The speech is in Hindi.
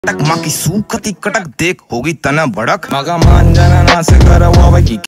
टक माँ की सूखती कटक देख होगी तना भड़क मगा मान जाना ना से करा हुआ